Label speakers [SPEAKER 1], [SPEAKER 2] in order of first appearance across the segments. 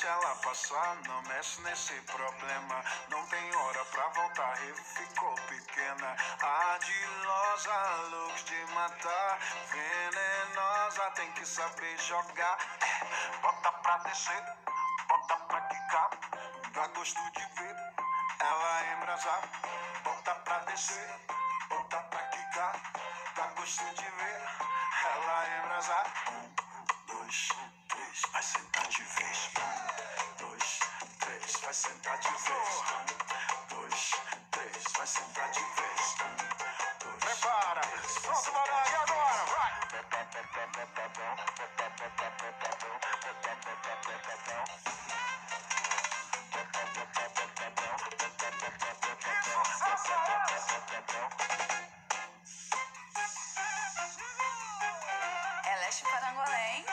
[SPEAKER 1] Deixa ela passar, não mexe nesse problema. Não tem hora pra voltar, ficou pequena. Ardilosa, looks de matar. Venenosa, tem que saber jogar. Bota pra descer, bota pra quicar. Dá gosto de ver ela embrasar. Bota pra descer, bota pra quicar. Dá gosto de ver ela embrasar. 2, 3, vai sentar de vez. 2, 3, vai sentar de vez. 2, 3, vai sentar de vez. Prepara, pronto, bora, e agora? Vai!
[SPEAKER 2] É leste Parangolém.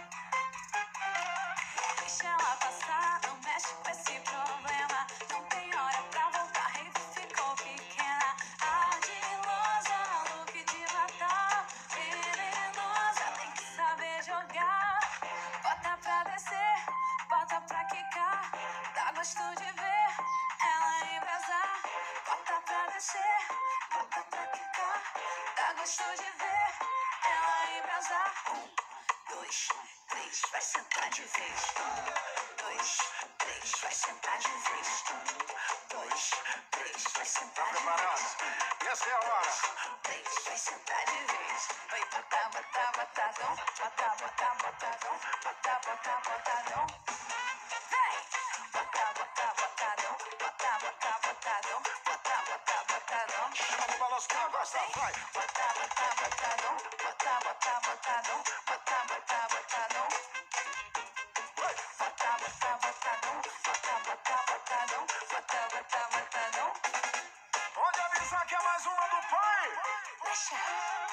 [SPEAKER 2] Deixa ela passar, não mexe com esse problema. Não tem hora pra voltar, rave ficou pequena. Ardilosa, look de matar. Venenosa, tem que saber jogar. Bota pra descer, bota pra quicar. Dá gosto de ver ela embrasar. Bota pra descer, bota pra quicar. Dá gosto de ver ela embrasar. 2, 3, vai sentar de vez. 2, 3, vai sentar de vez. 2, 3, vai sentar de vez.
[SPEAKER 1] E essa é a hora.
[SPEAKER 2] 3, vai sentar de vez. Vai botar, botar, botadão. Botar, botar, botadão. Botar, botar, botadão. Vem! Botar, botar, botadão. Botar, botar, botadão. Botar, botar, botadão.
[SPEAKER 1] Chama de balanço que ela gosta, vai.
[SPEAKER 2] Botar, botar, botadão. Botar, botar, botadão. Botar, botar, botadão. Botar, botar, botadão. Botar, botar, botadão. Botar, botar, botadão.
[SPEAKER 1] Pode avisar que é mais uma do pai.
[SPEAKER 2] Deixa.